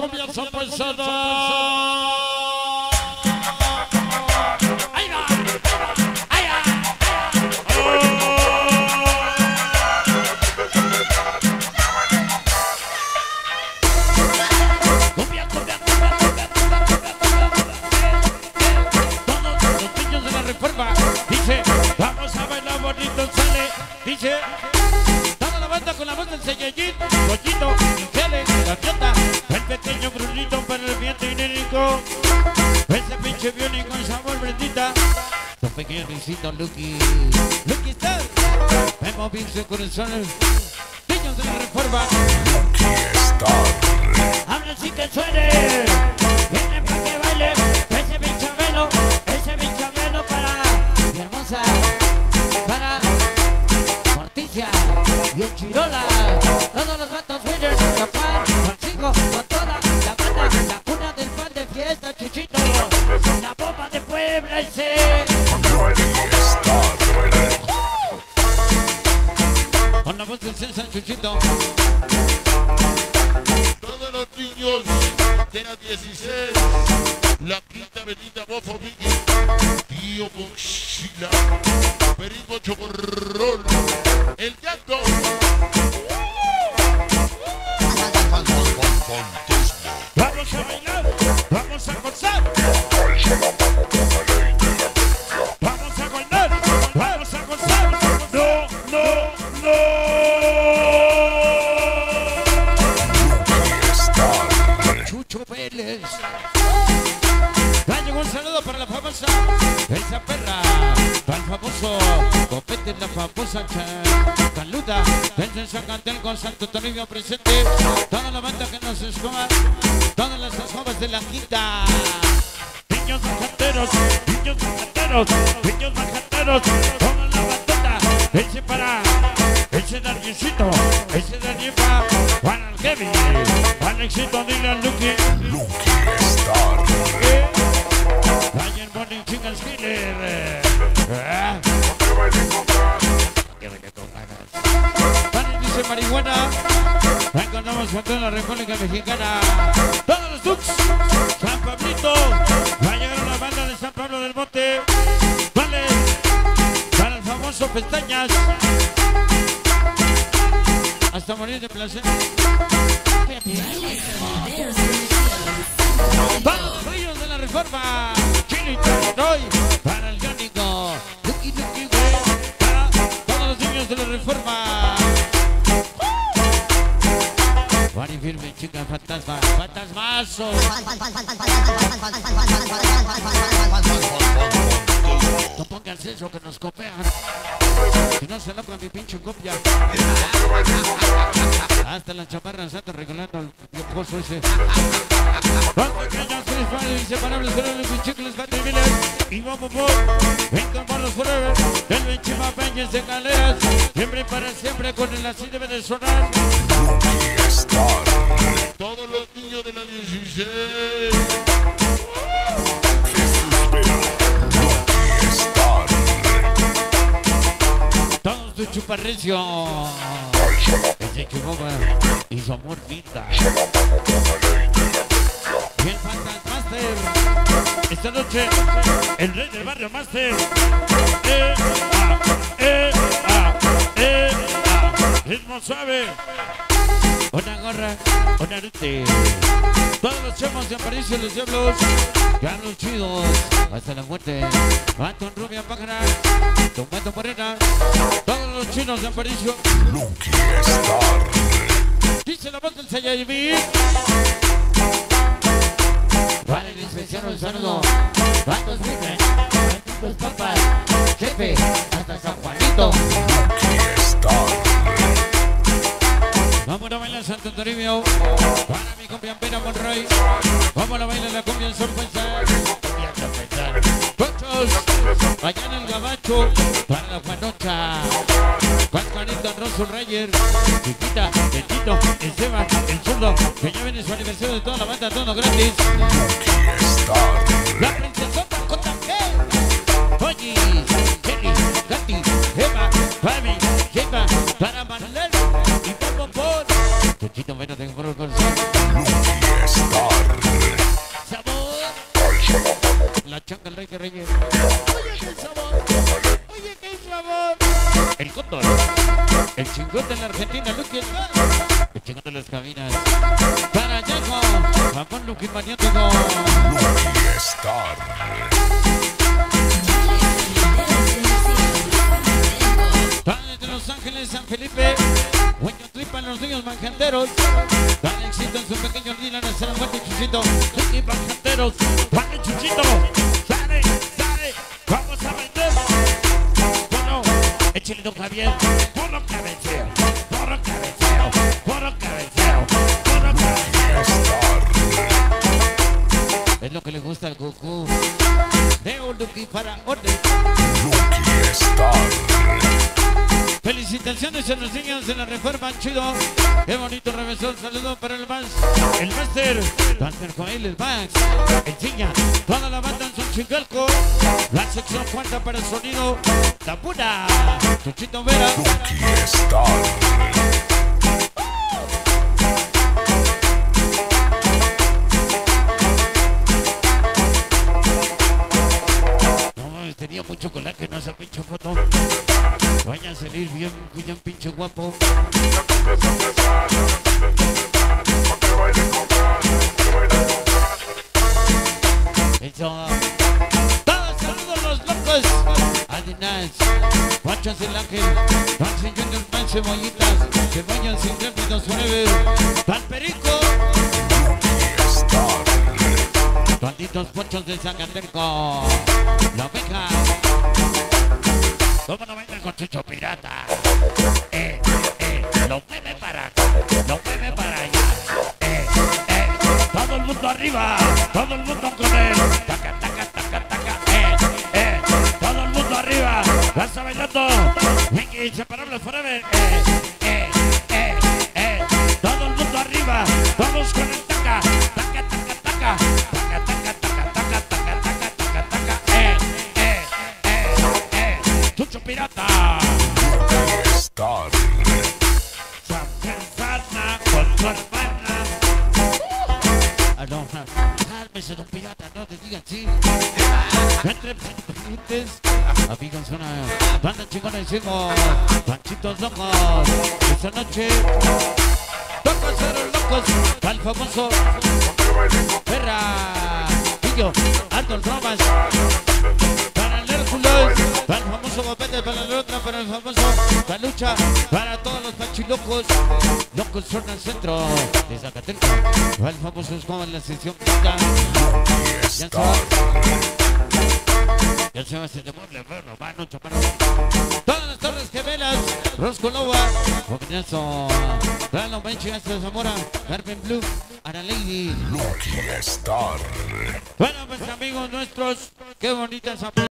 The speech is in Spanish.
cumbia son paisana. Ahí va, ahí va. Cumbia, cumbia, cumbia, cumbia, cumbia, cumbia, cumbia. Todos los niños de la Reforma dice, vamos a bailar bonito, sale, dice. Con la voz del Saiyajin, Pollito, Michele, la Fiota, el pequeño Brunito para el viento inédito, ese pinche biónico con sabor Brendita, los pequeños Luisito, Lucky Star, Memo Vince Corazones, niños de la Reforma, Lucky Star. ahora sí que suene, viene para que baile, ese binchamelo para mi hermosa, para Morticia. Y el Chirola, todos los gatos winners, capaz, consigo, con toda la banda, la cuna del pan de fiesta, Chuchito, la bomba de Puebla, ese. Con la voz del César, Chuchito. Todos los niños de la 16, la Quinta Avenida, Bofo Vicky, Tío Mochila, Perico Chocorrol, el Gato. Vamos a bailar, vamos a gozar. Vamos a bailar, vamos a gozar. No, no, no. Chucho Vélez. Llegó un saludo para la famosa esa perra, para el famoso Copete, la famosa Caluda, desde San Cantel con Santo Toribio presente, toda la banda que nos escoba, todas las escobas de la quinta. Niños majateros, niños majateros, niños majateros, toda la bandota, ese para, ese Dariecito, ese Darieva, Juan Algevi, Alexito, dile a Lucky Star. Ryan Bonnie Chicas Killer. Dani dice marihuana. Encontramos con toda la República Mexicana. Todos los Dux. San Pablito. Va a llegar una banda de San Pablo del Monte. Vale. Para el famoso Pestañas. Hasta morir de placer. Todos los ríos de la Reforma. Chile y Toroy. Para el Gánico. Lucky, güey. Para todos los niños de la Reforma. Juan y firme, chica, fantasma. Fantasmazo. No pongan eso que nos copian. Si no se loca mi pinche copia. Hasta las chamarras anda regalando el pozo ese. Los pequeños principales inseparables de los chicles baterías. Y vamos por los forever. El Benchima Peñas de Galeras. Siempre y para siempre con el así debe de sonar. Todos los niños de la 16. Todos tu chuparrecio. Ese chupaba y su amor pinta. Y el Fantasmaster. Esta noche, el rey del barrio Master. Ritmo suave. Una gorra, una arete. Todos los chemos de Aparicio, los diablos. Carlos chidos. Hasta la muerte. Anton Rubia Pájara. Tomato Morena. Todos los chinos de Aparicio. Lucky Star. Dice la voz del Saiyajin. Vale, licenciado, un saludo. ¿Cuántos viven? ¿Cuántos papas? Jefe, hasta San Juanito. Lucky Star. Vamos a bailar Santo Toribio. Para mi compiampera Monroy. Vamos a bailar la cumbia en sorpresa. Cochos. Allá en el Gabacho. Para la Juanocha. Juan Juanito, Rosso Reyes. Chiquita, el Tito, el Seba, el Zurdo. Que ya viene su aniversario de toda la banda, todo gratis. Lucky Star. La princesota JG. Oye, Jenny, Gatti, Eva, Fabi, Jeva, para Marlene y Popo. Chuchito, ven, tengo por el corazón. Lucky Star. rey que reyes. Oye, qué sabor. Oye, qué sabor. El cóndor. El chingón de la Argentina, Luqui. El chingón de las cabinas. Para Yaco. Vamos, Luqui Maniático. Lucky Star. Dale de Los Ángeles, San Felipe. Hueño tripa en los niños manjanteros. Dale éxito en su pequeño Dylan. Hasta la muerte, Chuchito. Niños manjanteros. Dale, Chuchito. Dale, dale. Vamos a vender. Bueno, échale don Javier. Porro cabeceo. Porro cabeceo. Porro cabeceo. Porro cabeceo. Es lo que le gusta al Goku. Leo Luqui para orden. Lucky Star. Felicitaciones a los niños de la Reforma, chido. Qué bonito revesón. Saludo para el Master Joel, el Max, el Ciña, toda la banda en Xochicalco. La sección cuarta para el sonido. La pura Chuchito Vera. Lucky Star. Tenía mucho colágeno esa pinche foto. Vaya a salir bien pinche guapo. Eso. Todos saludos los locos. Adinas. Guachas el ángel. Maxi Junior, pan cebollitas. Cebollas intrépidos forever. Pan perico. Lucky Star. Malditos pochos de Zacateco. La oveja. ¿Cómo no vengan con Chucho Pirata? Lo mueve para acá. Lo mueve para allá. Todo el mundo arriba. Todo el mundo con él. Taca, taca, taca, taca. Todo el mundo arriba. Lanza bailando. Mickey, inseparables forever. Todo el mundo arriba. Vamos con el taca. Taca, taca, taca. Taca, taca, taca, taca, taca, taca, taca, taca. Chucho Pirata. Lucky Star. Sana con tu hermana. No, cálmese, don Pirata, no te digan sí. Entre pendientes. Amigos, una banda chingona, decimos Panchitos Locos. Esta noche toca ser locos. Al famoso Perra Pillo, Arnold Romas. Para el Hércules, para el famoso Gopete, para la otra, para el famoso Palucha, para todos los pachilocos. Locos son al centro de Zacateco. Para el famoso Escobar en la sesión. Ya se va. Ya se va ese demonio, hermano, chapano. Todas las torres gemelas, Rosco Loba, Bognazo, Rano Benchi, Astro Zamora, Carmen Blue, Ana Lady. Lucky Star. Bueno, pues amigos nuestros, qué bonitas